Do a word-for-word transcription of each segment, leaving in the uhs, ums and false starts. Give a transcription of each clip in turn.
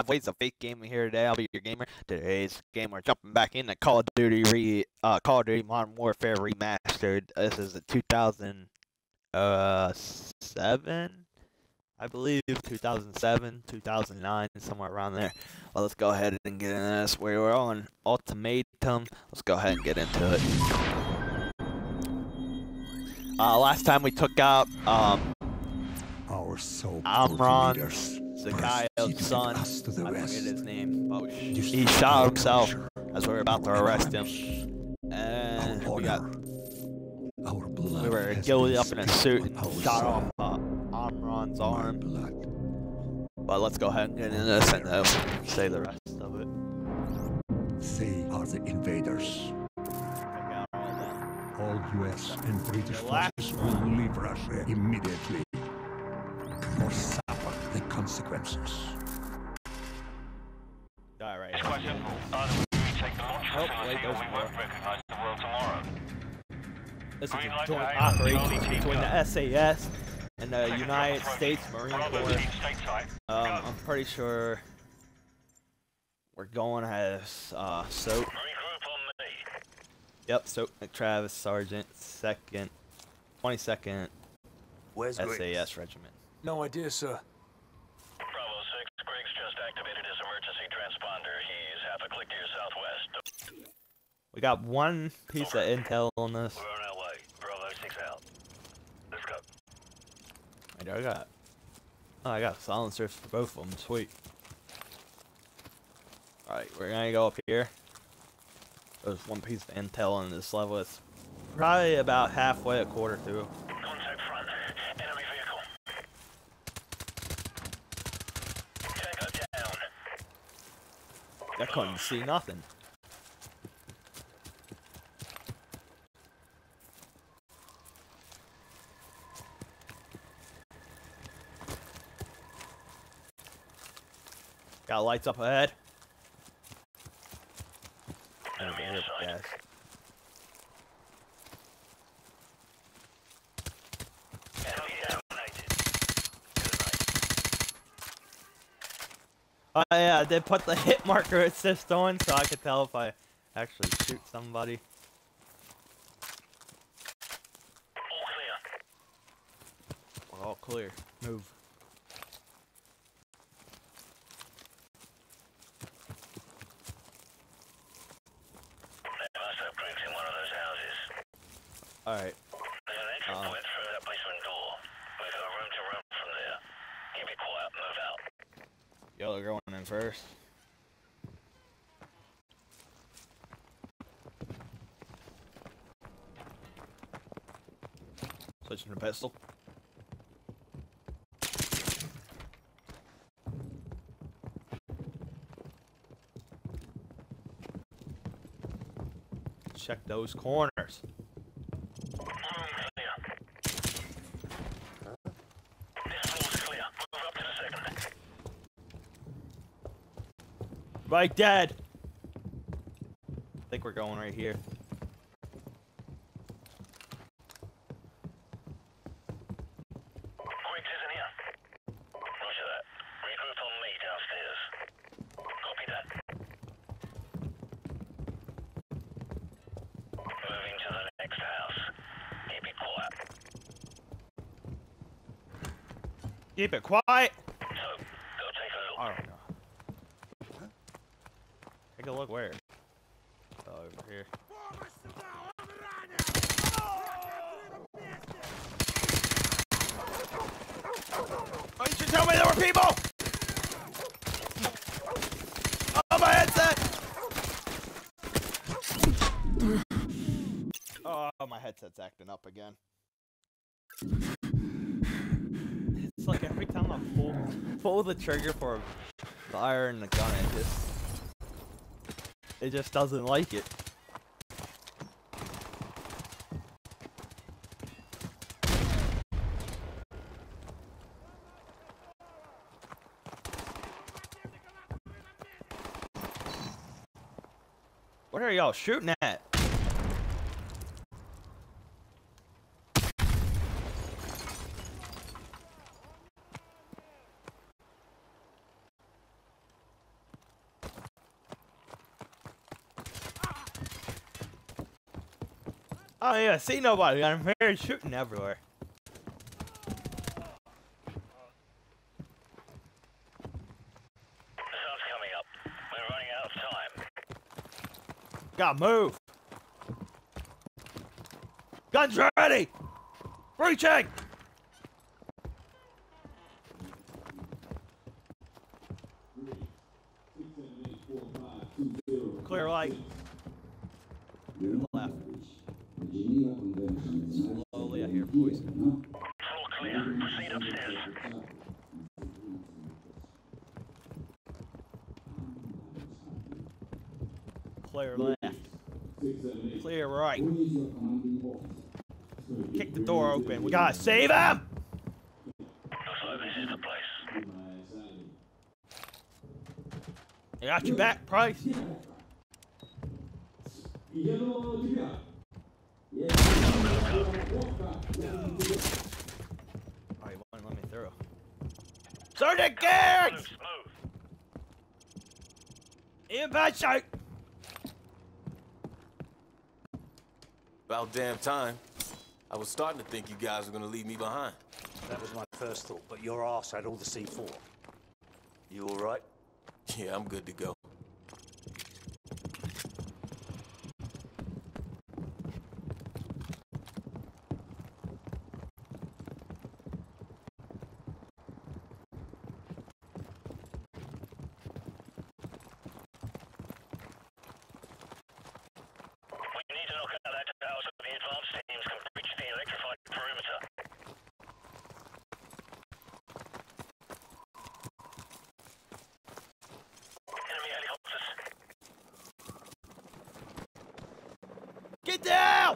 Five Ways of Fake Gaming here today. I'll be your gamer. Today's game, we're jumping back into Call of Duty re uh Call of Duty Modern Warfare Remastered. This is the two thousand seven, I believe, two thousand seven, two thousand nine, somewhere around there. Well, let's go ahead and get into this. We were on Ultimatum. Let's go ahead and get into it. Uh, last time we took out um our so Amron, Zakhaya's son. I forget his name. Oh, he shot himself as we were about to arrest him. And we got our blood we were gilded up in a suit and shot off uh, Amron's arm. But let's go ahead and get into this and uh, say the rest of it. They are the invaders. All U S and British forces will leave Russia immediately, or suffer the consequences. Alright. It's quite simple. Either we take the launch Oh, facility wait, or there's we more. won't recognise the world tomorrow. This is Green a light joint to aim. operation Charlie between the Tango. S A S and the Second United approach. States Marine Bravo Corps. team stateside. Um, Go. I'm pretty sure we're going as uh, Soap. Regroup on me. Yep, Soap McTravis, Sergeant, second, twenty-second Where's S A Griggs? S Regiment. No idea, sir. Bravo six, Griggs just activated his emergency transponder. He's half a click to your southwest. We got one piece of intel on this. We're on our way. Bravo six out. Let's go. I do- I got, oh, I got silencers for both of them. Sweet. All right, we're gonna go up here. There's one piece of intel on this level. It's probably about halfway, a quarter through. Contact front. Enemy vehicle. Tango down. I couldn't see nothing. Got lights up ahead. Enemy Over here, inside. guys. Enemy eliminated. Good night. Oh yeah, I did put the hit marker assist on so I could tell if I actually shoot somebody. All clear. We're all clear. Move. They must have Griggs in one of those houses. Alright. There's an entrance Um. point through that basement door. We've got room to run from there. Keep it quiet, move out. Y'all are going in first. Switching to pistol. Check those corners. Room clear. This floor's clear. Move up to the second. Right, dead. I think we're going right here. Griggs isn't here. Roger that. Regroup on me downstairs. Copy that. Moving to the next house. Keep it quiet. Keep it quiet. So, go take a look. I don't know. Take a look where? Oh, over here. Why didn't you tell me there were people? Oh, my headset! Oh, my headset's acting up again. It's like every time I pull, pull the trigger for firing the gun, it just, it just doesn't like it. What are y'all shooting at? Oh yeah, see nobody. I'm here shooting everywhere. The sun's coming up. We're running out of time. Gotta move. Guns ready. Breaching. Clear light. Left. Slowly, I hear voices. Floor clear. Proceed upstairs. Clear left. Clear right. Kick the door open. We gotta save him! Looks like this is the place. I got your back, Price. Alright, one, let me through. Sergeant Garrett! Move, move. In bad shape. About damn time. I was starting to think you guys were gonna leave me behind. That was my first thought, but your ass had all the C four. You all right? Yeah, I'm good to go. We need to knock out that tower so the advanced teams can breach the electrified perimeter. Enemy helicopters. Get down!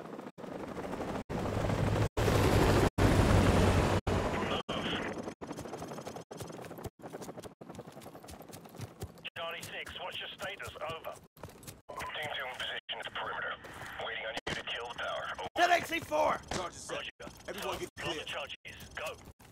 Charlie six, what's your status? Over. Teams in position at the perimeter. Waiting on you to kill the tower. Over. Get X C four! Charges set. Roger. Everyone get Drop clear. the charges. Go.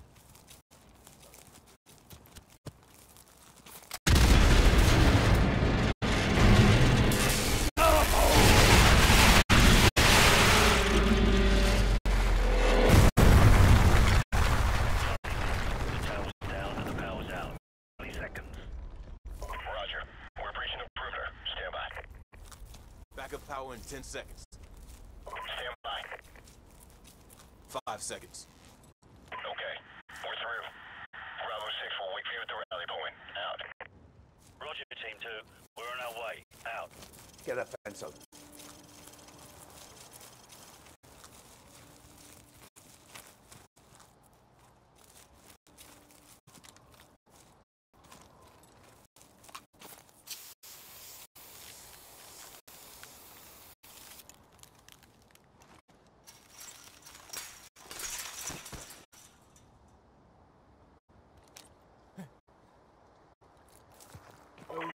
The tower's down and the power's out. twenty seconds. Roger. We're breaching the perimeter. Stand by. Backup power in ten seconds. Stand by. Five seconds. Okay. We're through. Bravo six will wait for you at the rally point. Out. Roger, Team two. We're on our way. Out. Get that fence open. Move.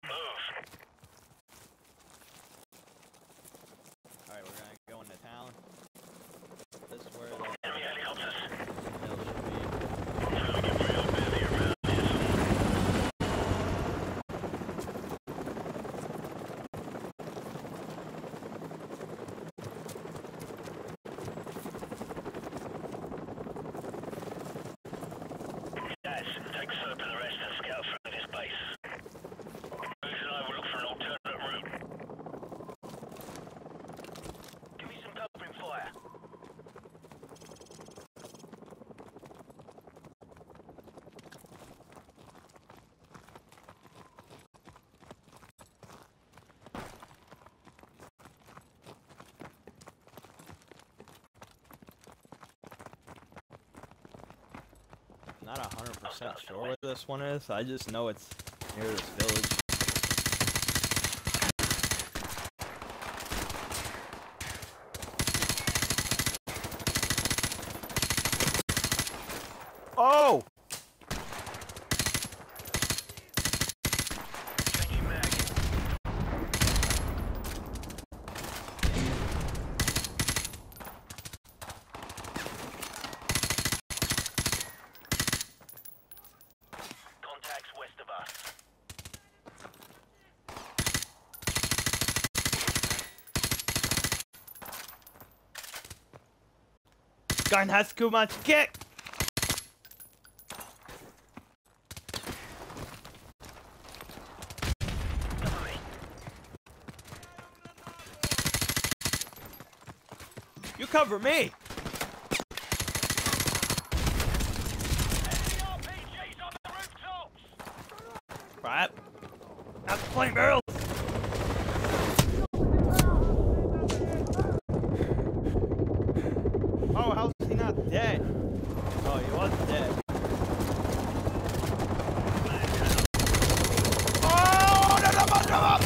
Alright, we're gonna go into town. This is where the Enemy helicopters. hill should be. It's gonna get real busy around here soon. Guys, take Serp and the rest and scout through this base. Boots and I will look for an alternate route. Give me some covering fire. I'm not a hundred percent sure where this one is. I just know it's near this village. Oh! Changing mag. Contacts west of us. gun has too much kick! You cover me! Crap. That's flame barrels! Oh, how's he not dead? Oh, he was dead. Oh, no, no, no, no, no.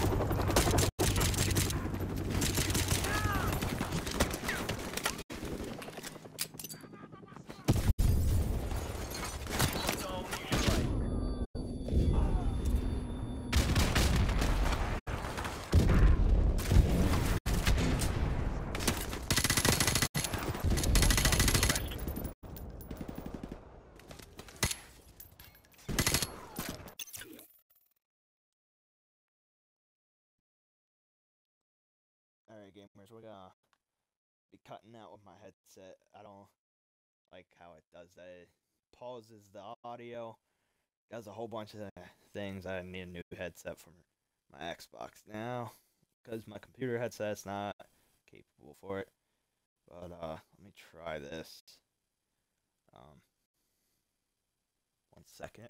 Alright, gamers, we're gonna be cutting out with my headset. I don't like how it does that. It pauses the audio, does a whole bunch of things. I need a new headset for my Xbox now, because my computer headset's not capable for it. But, uh, let me try this. Um, one second.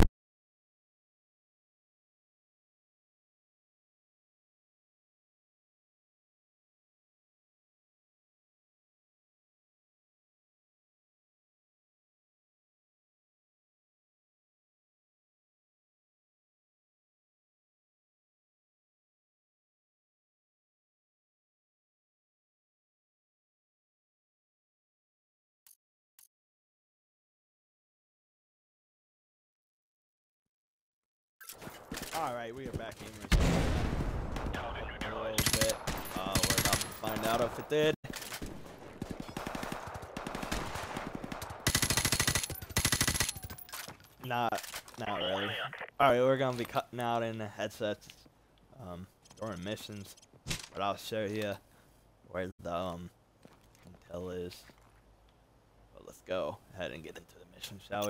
Alright, we are back, gamers. A little bit. Uh, we're about to find out if it did. Not, not really. Alright, we're gonna be cutting out in the headsets um, during missions. But I'll show you where the um, intel is. But let's go ahead and get into the mission, shall we?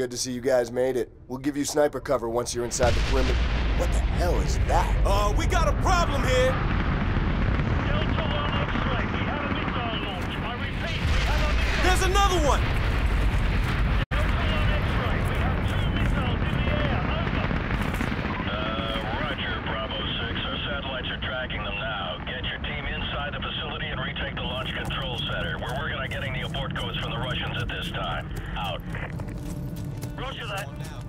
Good to see you guys made it. We'll give you sniper cover once you're inside the perimeter. What the hell is that? Uh, we got a problem here. Delta one X-ray, we had a missile launch. I repeat, we have a missile. There's another one. Delta one X-ray, we have two missiles in the air. Over. Uh, roger, Bravo six. Our satellites are tracking them now. Get your team inside the facility and retake the launch control center. We're working on getting the abort codes from the Russians at this time. Out. Roger that.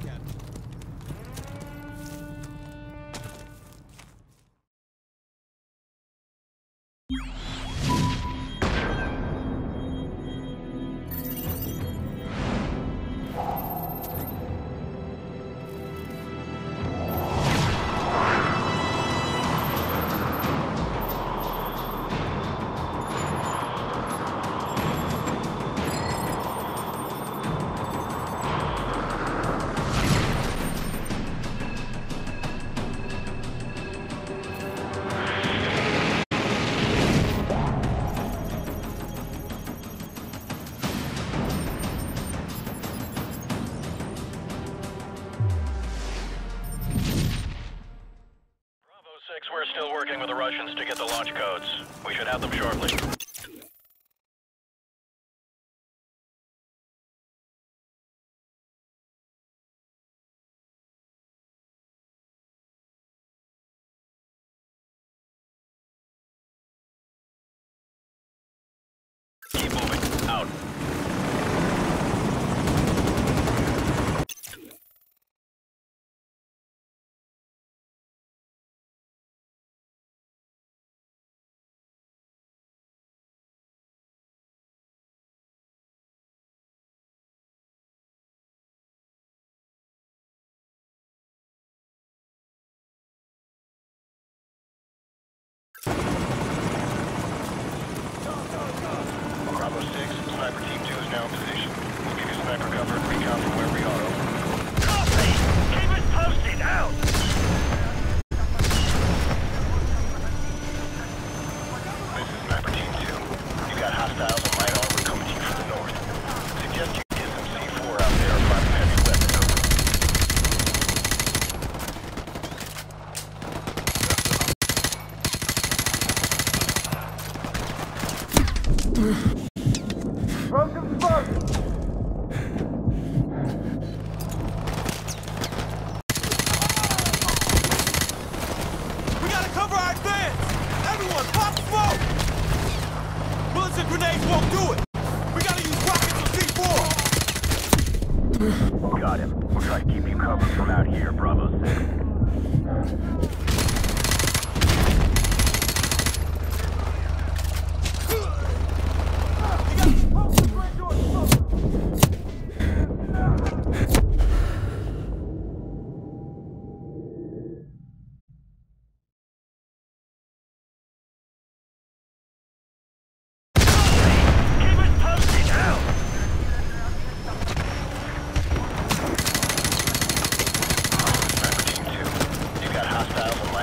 We're still working with the Russians to get the launch codes. We should have them shortly. Keep moving. Out. Bravo six, Sniper Team two is now in position. We'll give you sniper cover and recon from where we are. Over. Copy! Keep us posted! Out! This is Sniper Team two. You got hostiles and light armor coming to you from the north. Suggest you get some C four out there or find some heavy weapons. Throw some smoke! We gotta cover our advance. Everyone, pop smoke. Bullets and grenades won't do it. We gotta use rockets or C four. Got him. We'll try to keep you covered from out here, Bravo six. Hostile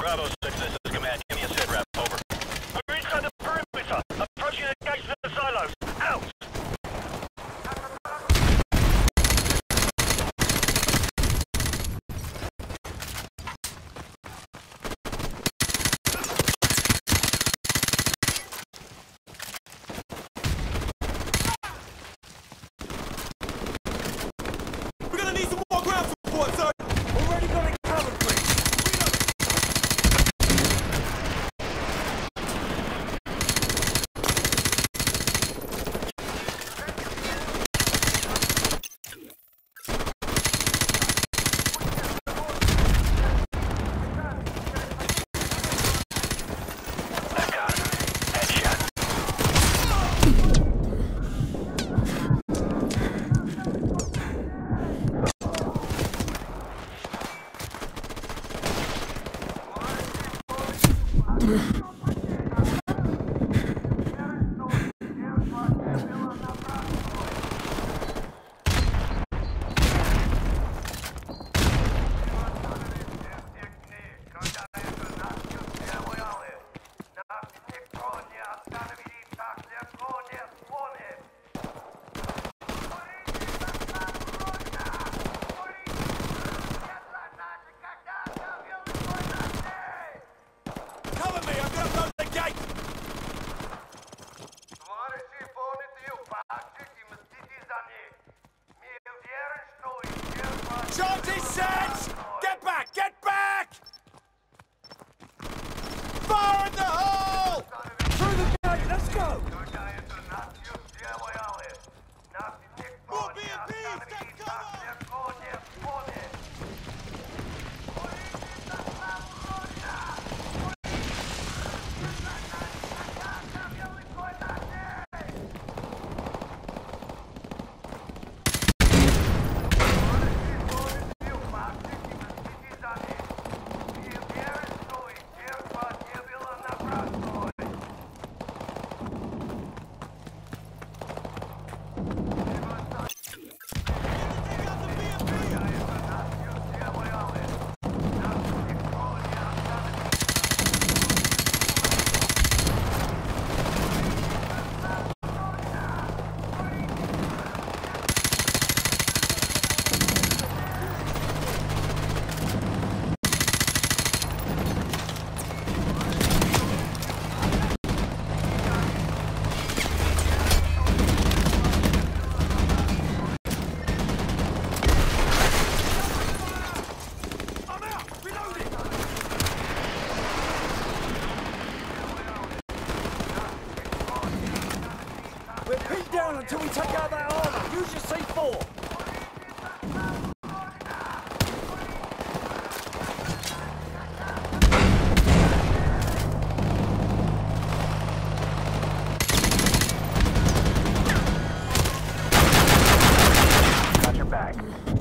Bravo six, this is command. Give me a sit rep. Over. We're inside the perimeter. Approaching the gates of the silos. Out! We're gonna need some more ground support, sir! Already got it covered, please! Cover me! I'm gonna blow the gate! Charge these sets! Get back! Get back! Fire in the hole! Through the gate! Let's go! More B and Bs! Take cover! We're pinned down until we take out that armor. Use your C four. Got your back.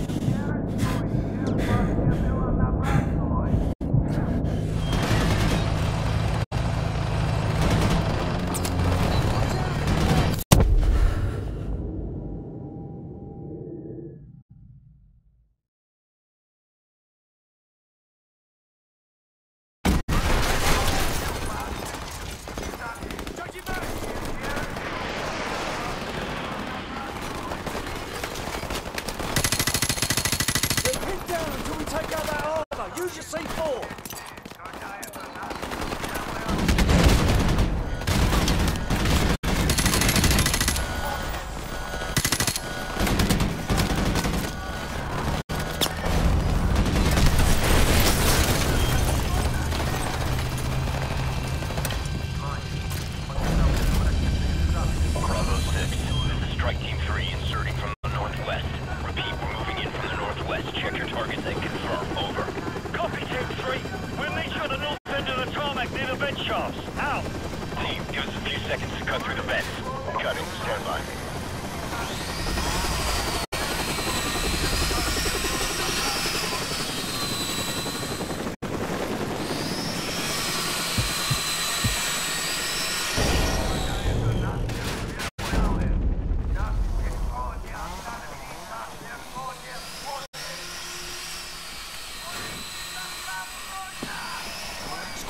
Take out that armor! Use your C four! Bravo six, this is Strike Team three inserting from the northwest. Repeat, we're moving in from the northwest. Check your targets and confirm. Over. Copy, Team three. We'll meet you at the north end of the tarmac near the vent shafts. Out. Team, give us a few seconds to cut through the vents. Cutting. Stand by.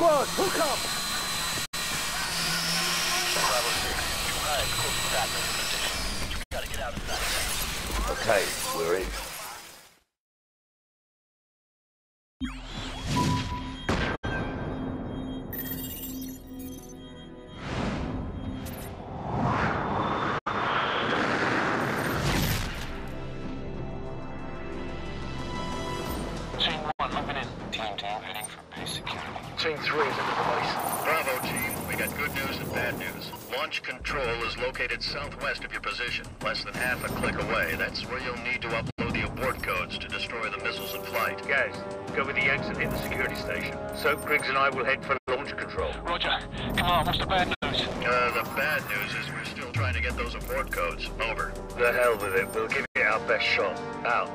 squad, hook up! Bravo six, you guys close to that position. You gotta get out of sight. Okay, we're in. Team three is at the base. Bravo, team. We got good news and bad news. Launch control is located southwest of your position, less than half a click away. That's where you'll need to upload the abort codes to destroy the missiles in flight. Guys, go with the Yanks and hit the security station. So Griggs and I will head for launch control. Roger. Come on, what's the bad news? Uh, the bad news is we're still trying to get those abort codes. Over. The hell with it. We'll give it our best shot. Out.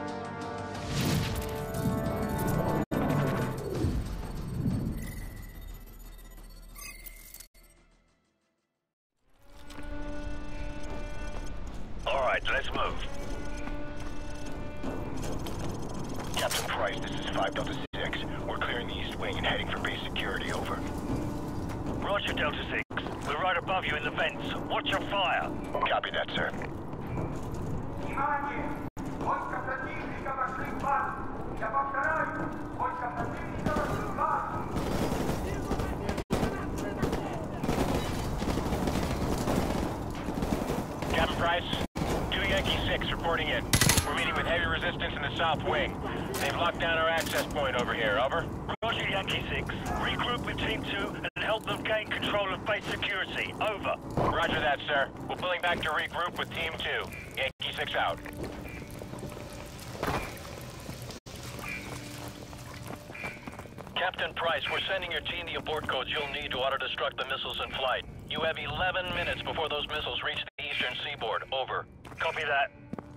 Let's move. Captain Price, this is five Delta six. We're clearing the east wing and heading for base security, over. Roger, Delta six. We're right above you in the vents. Watch your fire. Copy that, sir. Captain Price? Yankee six reporting in. We're meeting with heavy resistance in the south wing. They've locked down our access point over here, over. Roger, Yankee six. Regroup with Team two and help them gain control of base security, over. Roger that, sir. We're pulling back to regroup with Team two. Yankee six out. Captain Price, we're sending your team the abort codes you'll need to auto-destruct the missiles in flight. You have eleven minutes before those missiles reach the eastern seaboard, over. Copy that.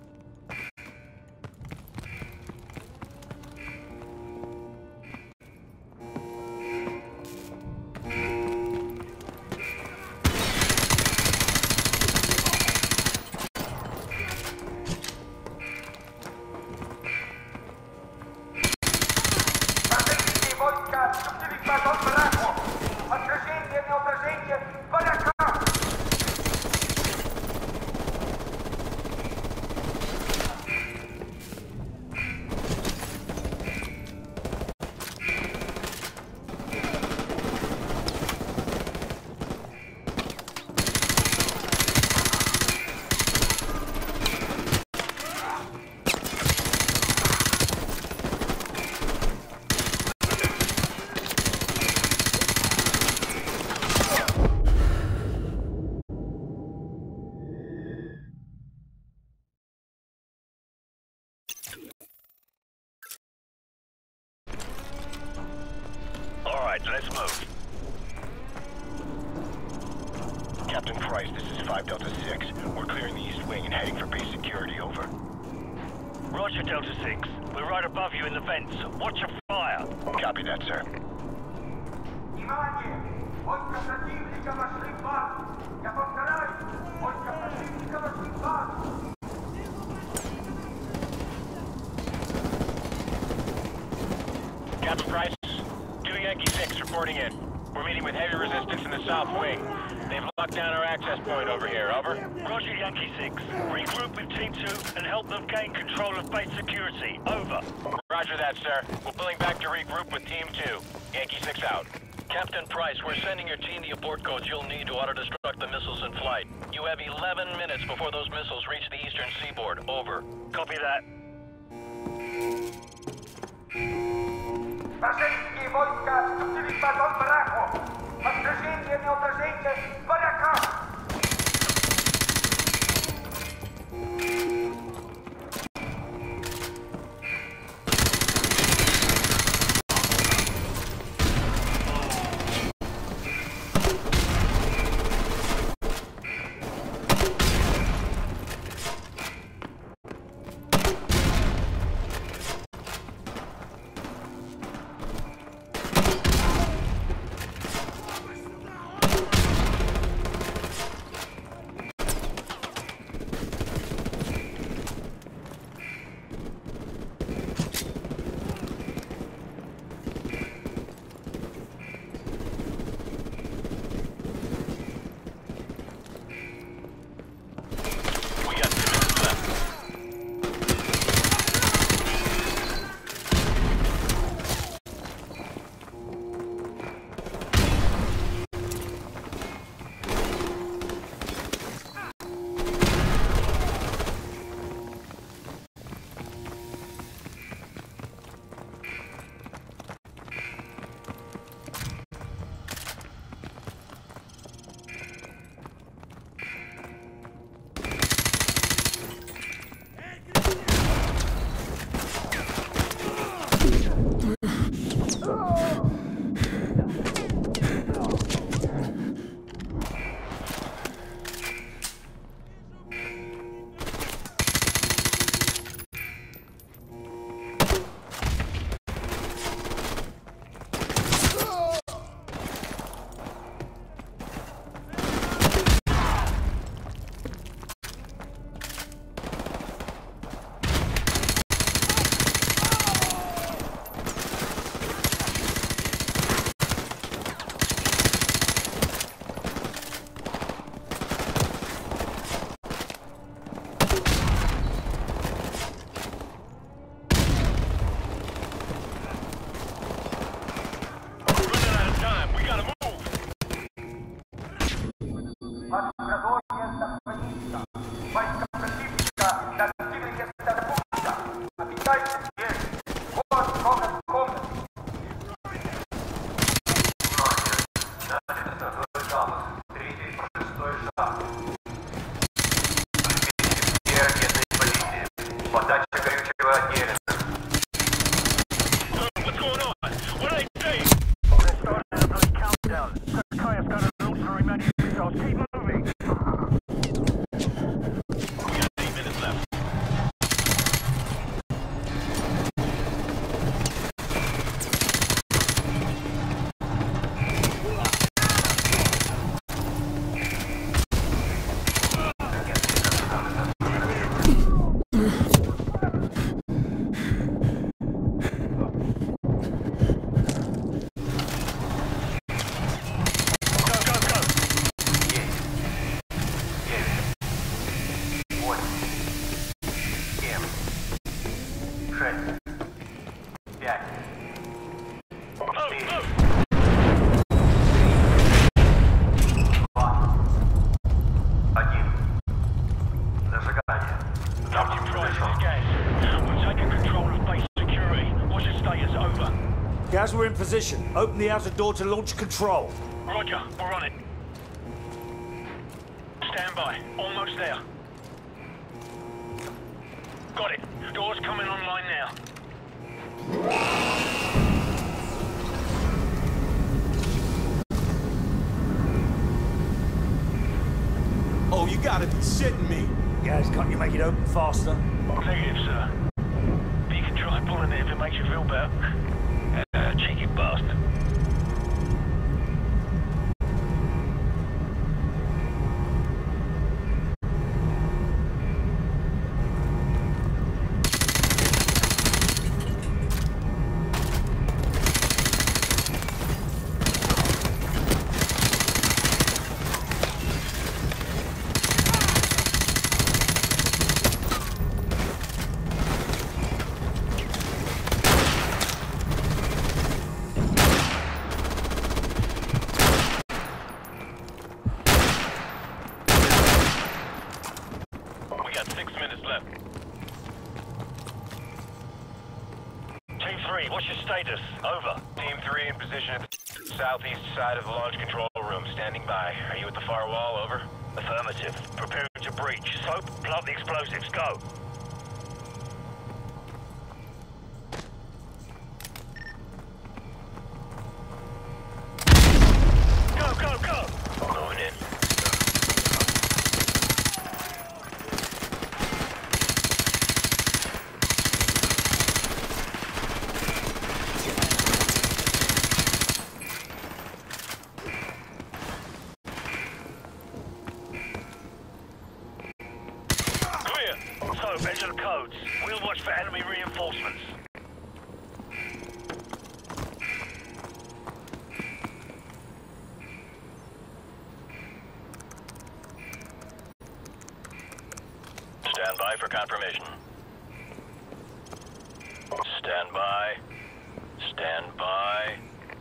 Let's move. Captain Price, this is five Delta six. We're clearing the east wing and heading for base security, over. Roger, Delta six. We're right above you in the vents. Watch your fire. Copy that, sir. Captain Price? Yankee six reporting in. We're meeting with heavy resistance in the south wing. They've locked down our access point over here, over. Roger, Yankee six. Regroup with Team two and help them gain control of base security, over. Roger that, sir. We're pulling back to regroup with Team two. Yankee six out. Captain Price, we're sending your team the abort codes you'll need to auto-destruct the missiles in flight. You have eleven minutes before those missiles reach the eastern seaboard, over. Copy that. Rosyjskie wojska wstąpili w bazon baraku. Ostrzeżenie, nieobrażenie, baraka! Gaz, we're in position. Open the outer door to launch control. Roger, we're on it. Stand by. Almost there. Got it. Door's coming online now. Oh, you gotta be shitting me. Gaz, can't you make it open faster? Negative, sir. But you can try pulling it if it makes you feel better. Uh, cheeky bastard. What's your status? Over. Team three in position at the southeast side of the launch control room. Standing by. Are you at the far wall? Over. Affirmative. Preparing to breach. Soap, plant the explosives. Go. Go, go, go! Going in. So, enter the codes. We'll watch for enemy reinforcements. Stand by for confirmation. Stand by. Stand by.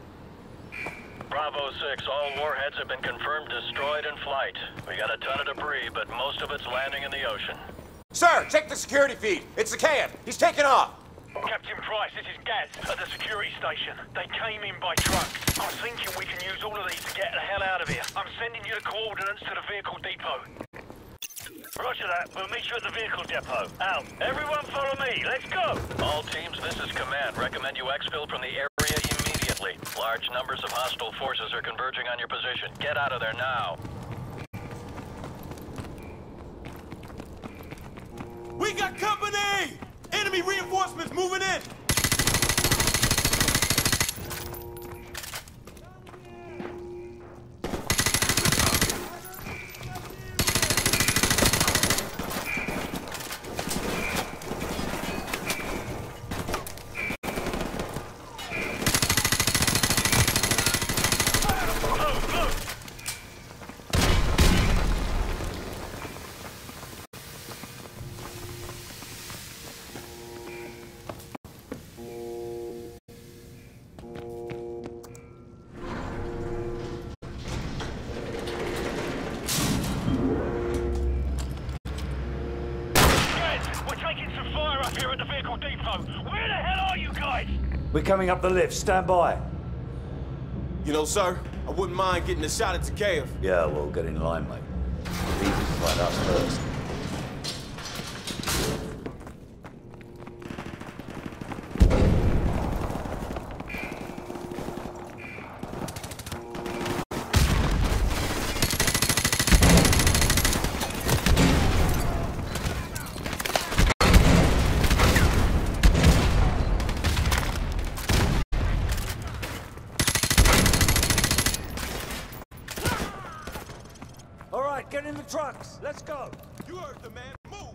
Bravo six, all warheads have been confirmed destroyed in flight. We got a ton of debris, but most of it's landing in the ocean. Sir, check the security feed. It's the can. He's taking off. Captain Price, this is Gaz at the security station. They came in by truck. I'm thinking we can use all of these to get the hell out of here. I'm sending you the coordinates to the vehicle depot. Roger that. We'll meet you at the vehicle depot. Out. Everyone follow me. Let's go. All teams, this is command. Recommend you exfil from the area immediately. Large numbers of hostile forces are converging on your position. Get out of there now. We got company! Enemy reinforcements moving in! Here at the vehicle depot. Where the hell are you guys? We're coming up the lift. Stand by. You know, sir, I wouldn't mind getting a shot at Zakhaev. Yeah, well, get in line, mate. Leave it find us first. Get in the trucks. Let's go. You heard the man. Move.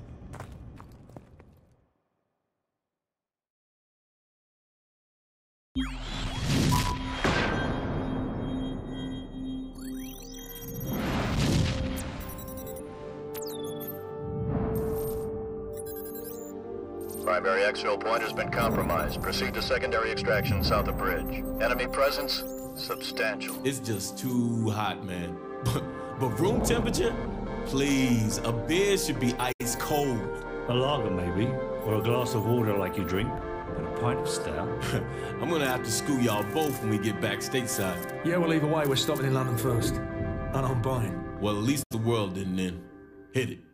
Primary exfil point has been compromised. Proceed to secondary extraction south of bridge. Enemy presence substantial. It's just too hot, man. But room temperature? Please, a beer should be ice cold. A lager, maybe. Or a glass of water like you drink. And a pint of stout. I'm gonna have to school y'all both when we get back stateside. Yeah, well, either way, we're stopping in London first. And I'm buying. Well, at least the world didn't end. Hit it.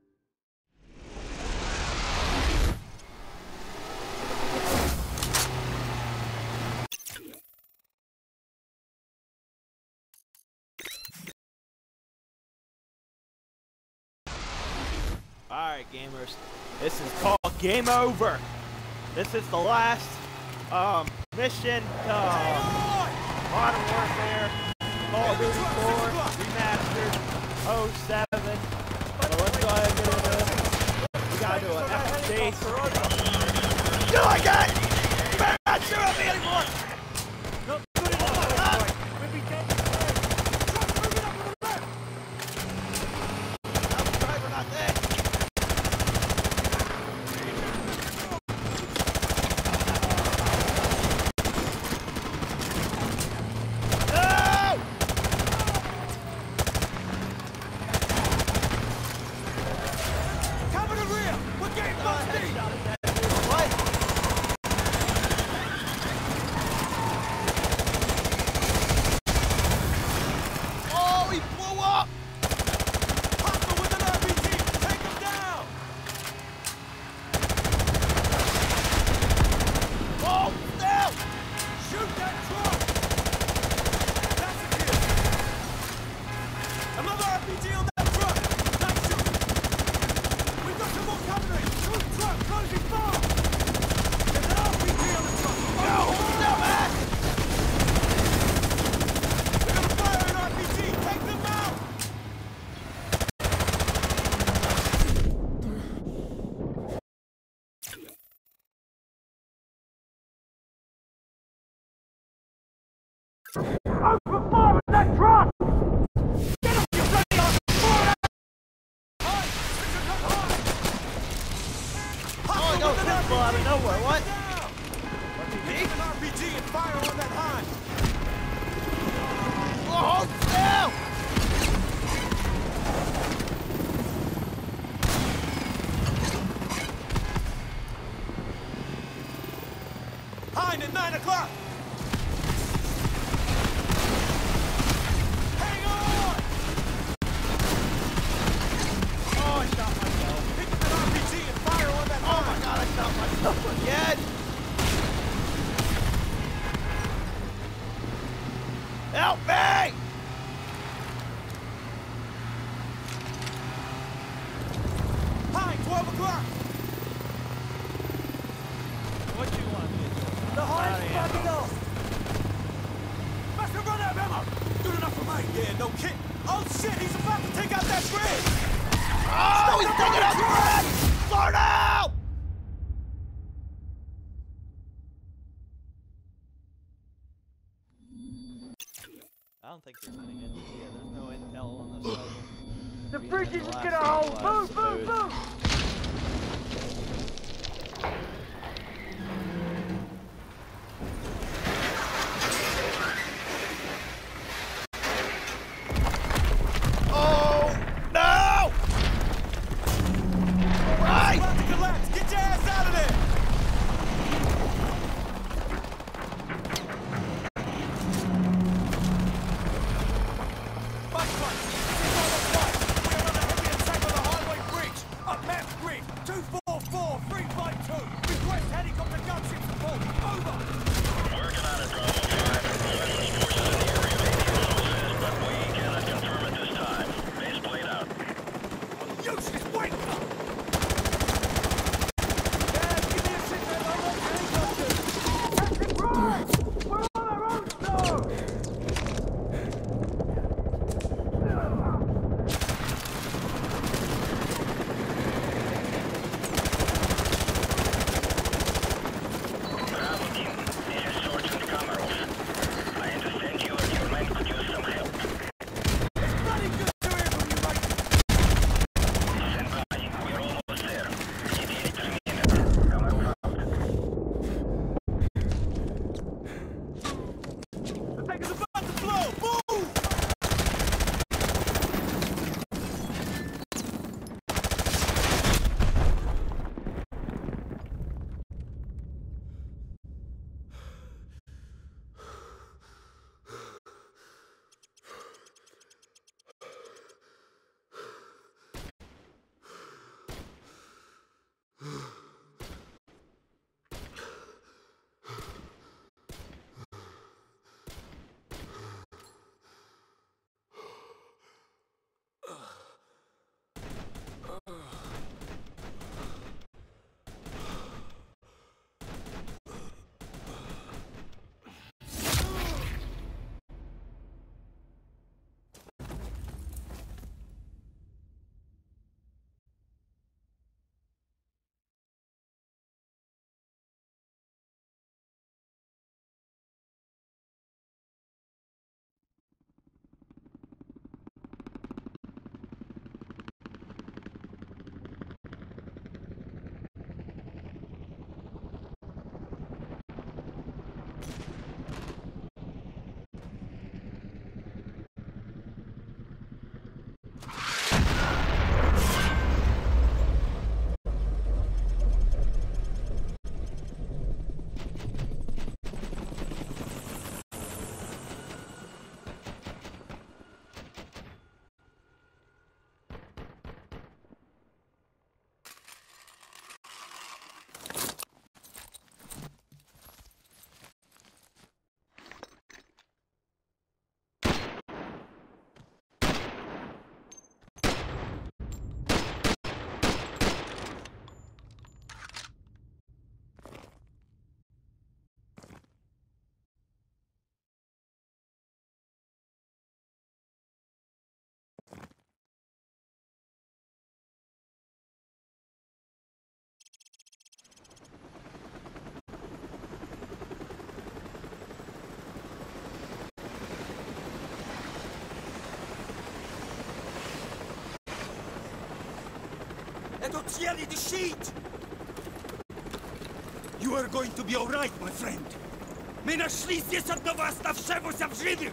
Alright, gamers. This is called Game Over. This is the last um, mission to uh, Modern Warfare, Call of Duty four, Remastered, oh seven. So let's go ahead and get into this. We gotta do an F C. You like it? You better not shoot at me anymore! Not good enough. We'll be dead. Driver not there. Open fire with that truck! Get up, you bloody ass! Oh, no, people out of nowhere, what? Take an R P G and fire on that hind! Oh, no! Hind at nine o'clock! Hang on! Oh, I shot myself. Pick up an R P G and fire on that Oh hind! my god, I shot myself again! Help me! Hind, twelve o'clock! What you want me to do? The hind's backing off! Master, run out of ammo! Good enough for me! Yeah, no kid! Oh shit, he's about to take out that bridge! Oh, he's taking out the bridge! Slow down! I don't think there's any in here. There's no intel on this level. The bridge is gonna hold! Move, move, move! Oh, no! Right! About to collapse! Get your ass out of there! Bus bus! We're on the heavy attack on the highway bridge! Up, man! don't see any to sheet! You are going to be alright, my friend. Мы нашли здесь одного оставшегося в живых!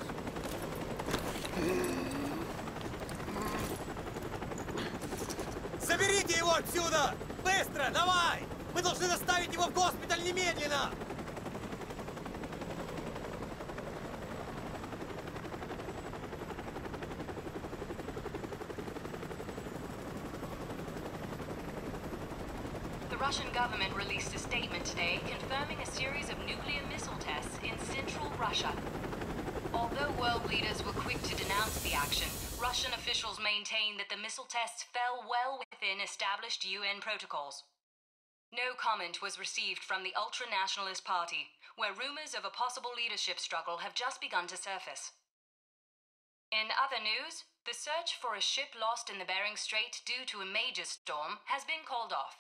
Заберите его отсюда! Быстро, давай! Мы должны доставить его в госпиталь немедленно! The Russian government released a statement today confirming a series of nuclear missile tests in central Russia. Although world leaders were quick to denounce the action, Russian officials maintain that the missile tests fell well within established U N protocols. No comment was received from the ultra-nationalist party, where rumors of a possible leadership struggle have just begun to surface. In other news, the search for a ship lost in the Bering Strait due to a major storm has been called off.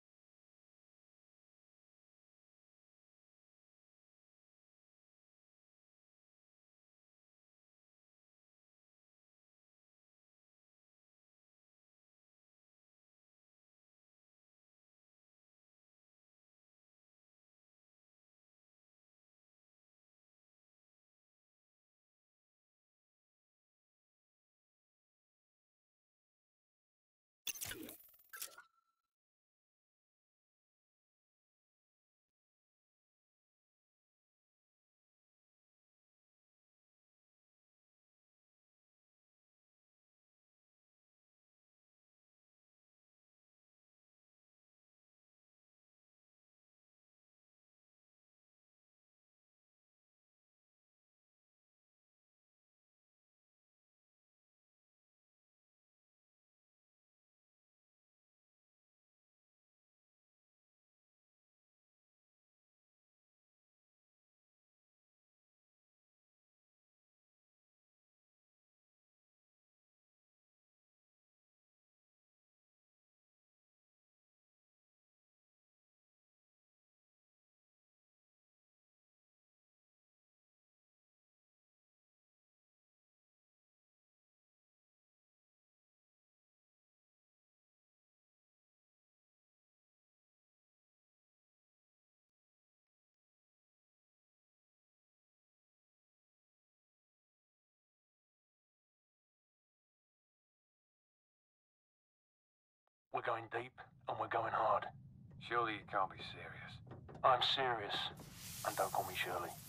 We're going deep, and we're going hard. Surely you can't be serious. I'm serious. And don't call me Shirley.